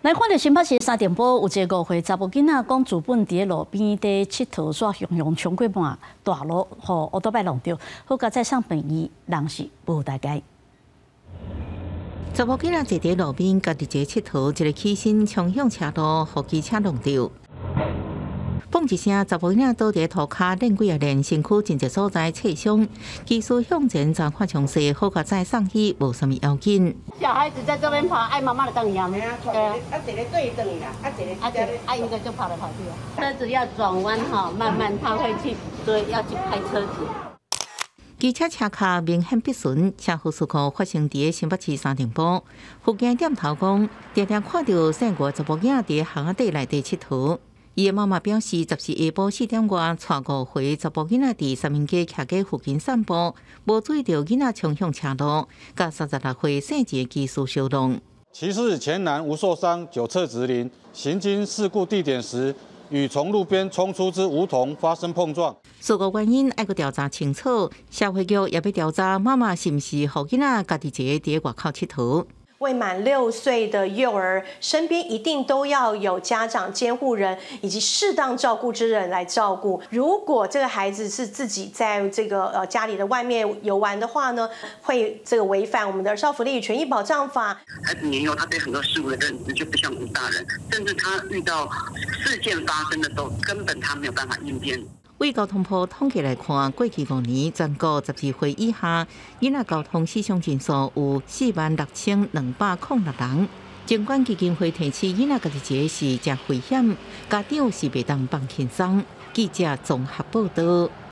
来看到新北市三重埔有一个5岁查某囡仔，讲自本伫路边底佚佗，煞雄雄冲过半大路，互乌多摆弄着，好佳在上病院，人是无大解。 查某囡仔坐伫路边，家己一个佚佗，一个起身冲向车道，互机车弄着。嘣一声，查某囡仔倒伫涂骹，练几啊练，身躯真侪所在刺伤，技术向前暂看详细，好佳在送医，无啥物要紧。 小孩子在这边跑，爱妈妈的等养。对啊， 一个对等啦， 一个就跑来跑去啊。车子要转弯哈，慢慢他会去，所以要去开车子。 机车车卡明显不顺，车祸事故发生伫新北市三重埔。附近店头讲，常常看到姓外查某囝伫巷仔底内底佚佗。伊的妈妈表示，10时下晡4点外，带5岁查某囡仔伫三民街徛街附近散步，无注意到囡仔冲向车路，甲36岁姓一的技术相撞。 骑士前男无受伤，酒测直零，行经事故地点时，与从路边冲出之梧桐发生碰撞。 事故原因要调查清楚，社会局也要调查妈妈是毋是互囡仔家己一个伫外口佚佗。 未满6岁的幼儿身边一定都要有家长、监护人以及适当照顾之人来照顾。如果这个孩子是自己在这个家里的外面游玩的话呢，会这个违反我们的儿少福利与权益保障法。 孩子年幼，他对很多事物的认知就不像我们大人，甚至他遇到事件发生的时候，根本他没有办法应变。 为交通部统计来看，过去5年，全国12岁以下囡仔交通死伤人数有46206人。监管基金会提示，囡仔家己一个是真危险，家长是袂当放轻松。记者综合报道。